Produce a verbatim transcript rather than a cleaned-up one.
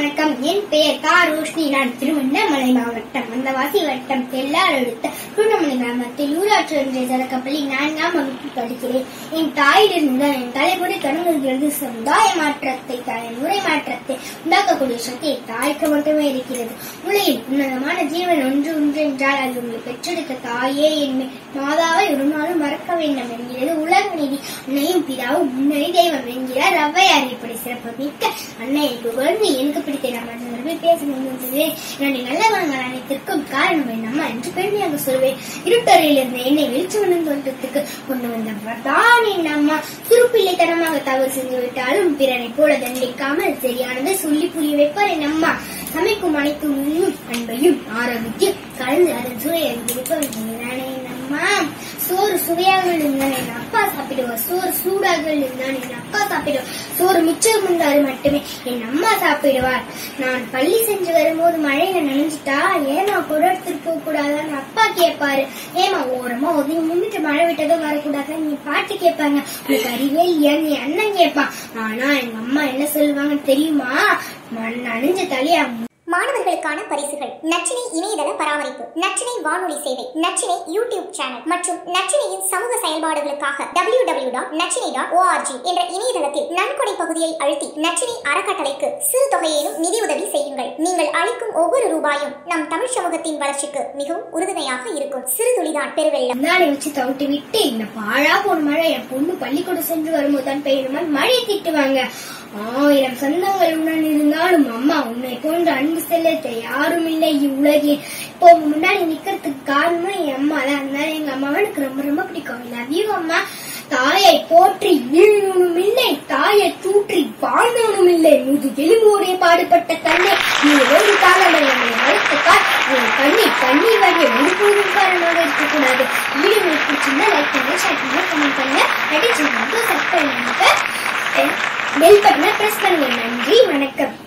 வணக்கம். என் பெயர் கா ரோஷினி. நான் திருவண்ணாமலை மாவட்டம் வந்தவாசி வட்டம் தெல்லார் அடுத்த திருவண்ணாமலை கிராமத்தில் ஊராட்சி ஒன்றிய தொடக்கப்பள்ளி நான்காம் வகுப்பு படிக்கிறேன். என் தாயிலிருந்து என் தலைமுறை தொடங்குகிறது. சமுதாய மாற்றத்தை தலைமுறை மாற்றத்தை உண்டாக்கக்கூடிய சக்தி தாய்க்கு மட்டுமே இருக்கிறது. உலகில் உன்னதமான ஜீவன் ஒன்று ஒன்று என்றால் அது உங்களை பெற்றெடுத்த தாயே என்னை மாதாவை ஒரு நாளும் மறக்க வேண்டும் என்கிறது உலக நீதி. அன்னையும் பிதாவும் முன்னணி தெய்வம் என்கிறார் ஔவையார். இப்படி சிறப்பு மிக்க அன்னையை புகழ்ந்து எனக்கு பிடித்த நம்ம பேச முடிந்தது. என்னுடைய நல்லவங்கள் அனைத்திற்கும் காரணம் என் அம்மா என்று பெருமையாக சொல்வேன். இருட்டறையில் இருந்த என்னை வெளிச்சவனும் தோட்டத்துக்கு கொண்டு வந்தவர்தான் என் அம்மா. சிறுபிள்ளைத்தனமாக தவறு செஞ்சு விட்டாலும் பிறனை போல தண்டிக்காமல் சரியானதை சொல்லி புரிய வைப்பார் என் அம்மா. சமைக்கும் அனைத்தும் அன்பையும் ஆரோக்கியம் கலந்து அதன் சுவையை என் அம்மா. சோறு சுவையாக இருந்தால் என் அப்பா சாப்பிடுவார். சோறு சூடாக இருந்தால் என் அப்பா சாப்பிடுவார். சோறு மிச்சம் இருந்தால் மட்டுமே என் அம்மா சாப்பிடுவார். நான் பள்ளி சென்று வரும்போது மழையில நனைஞ்சிட்டா ஏமா கூட எடுத்துட்டு போக கூடாதான்னு அப்பா கேட்பாரு. ஏமா ஓரமா ஒதுங்கி முன்னிட்டு மழை விட்டதும் வரக்கூடாது நீ பாட்டு கேட்பாங்க. உனக்கு அறிவே இல்லையா நீ அண்ணன் கேட்பான். ஆனா எங்க அம்மா என்ன சொல்லுவாங்கன்னு தெரியுமா? நனைஞ்ச தலையா. மாணவர்களுக்கான பரிசுகள்: நச்சினை இணையதள பராமரிப்பு, நச்சினை வானொலி சேவை, நச்சினை யூடியூப் சேனல் மற்றும் நச்சினையின் சமூக செயல்பாடுகளுக்காக W W dot Nachinai dot ORG என்ற இணையதளத்தில் நன்கொடை பகுதியை அழுத்தி நச்சினை அறக்கட்டளைக்கு சிறு தொகையேனும் நிதி உதவி செய்யுங்கள். நீங்கள் அளிக்கும் ஒவ்வொரு ரூபாயும் நம் தமிழ் சமூகத்தின் வளர்ச்சிக்கு மிகவும் உறுதுணையாக இருக்கும். சிறு துளிதான் பெருவெள்ளம். நாளை வச்சு தவிட்டு விட்டு இந்த பாழா போன மழை என் பொண்ணு பள்ளிக்கூடம் சென்று வரும்போது தான் பெய்யுமா மழையை திட்டுவாங்க. ஆயிரம் சொந்தங்கள் உடன் இருந்தாலும் அம்மா உன்னை போன்ற அன்பு செல்லத்தை யாரும் இல்லை இவ்வுலகில். இப்போ முன்னாடி நிக்கிறதுக்கு காரணம் என் அம்மா தான். அதனால எங்க அம்மாவை எனக்கு ரொம்ப ரொம்ப பிடிக்கும். லவ் யூ அம்மா. தாயை போற்றி வீழ்வனும் இல்லை, தாயை தூற்றி வாழ்ந்தவனும் இல்லை. முது எலும்போடைய பாடுபட்ட தன்னை நீ ஒரு காலம் வளர்த்துக்கால் கண்ணி கண்ணீர் வகையை ஒருபோதும் காரணமாக இருக்கக்கூடாது. வீடியோ உங்களுக்கு பிடிச்சிருந்தா லைக் பண்ணுங்க, ஷேர் பண்ணுங்க, கமெண்ட் பண்ணுங்க, அடிச்சு சப்ஸ்கிரைப் பண்ணுங்க, பெல் பட்டனை பிரஸ் பண்ணுங்க. நன்றி, வணக்கம்.